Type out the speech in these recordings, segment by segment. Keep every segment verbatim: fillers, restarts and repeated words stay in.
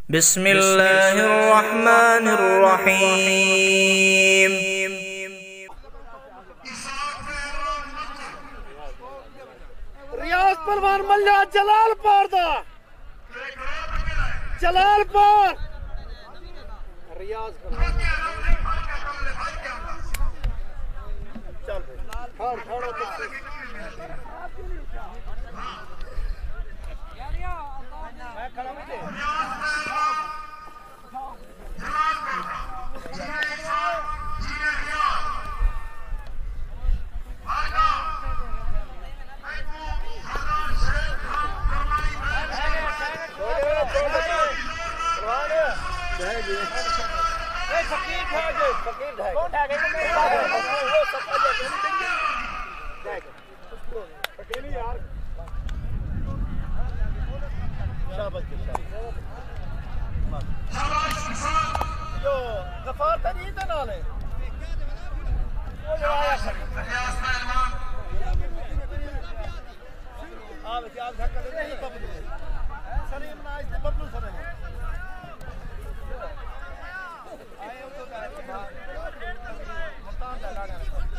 बिस्मिल्लाहिर्रहमानिर्रहीम। रियाज पहलवान मल्ला जलालपुर दा जलालपुर रियाज चल खड़ खड़ो मैं खड़ा हूं फकीर ठाके फकीर ठाके कौन ठाके वो सब अकेले यार शाबाश शाबाश जो गफार तरीन दे नाल है वो जो आया रियाज पहलवान आ बच्चे आप धक्का दे नहीं बबलू सलीम नाइस दे बबलू सने आए हो तो मुल्तान दा गाना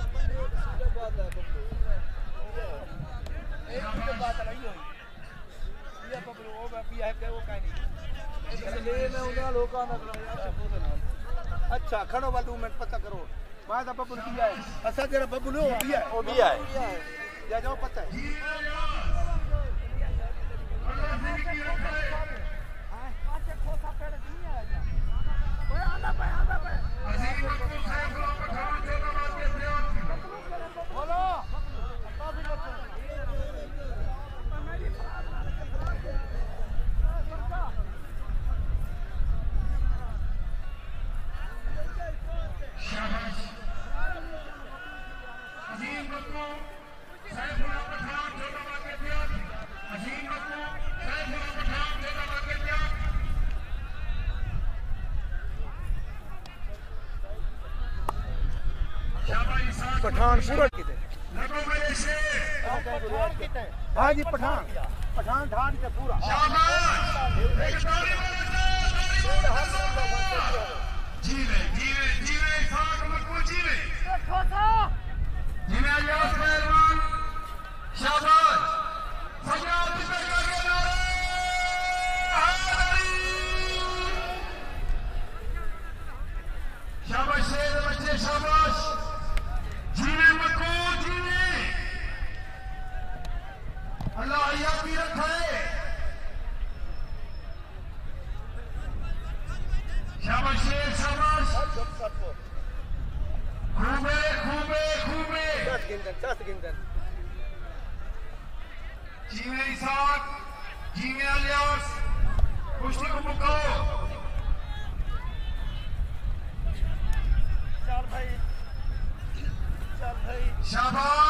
एक की बात नहीं हुई ये बबलू वो भी है कि वो काई नहीं इसलिए मैं उन्हें लोगों ना अच्छा खड़ो वाला दो मिनट पता करो मैं तो बबलू किया है अच्छा तेरा बबलू हो गया हो गया है या जाओ पता है पठान पूरा किते हाँ जी पठान पठान ढाल के पूरा जीवे जीवे जीवे साथ मको जीवे जीवे रियाज पहलवान शाबाश फरियाद पे करके नारे शाबाश शेर बच्चे शाबाश जीवे मको जीवे अल्लाह याद रखे शाबाश शेर शाबाश खूबे खूबे खूबे दस गिनदन दस गिनदन जीवे इसाक जीवे अलियास कुश्ती को मुकाओ चल भाई शाबाश।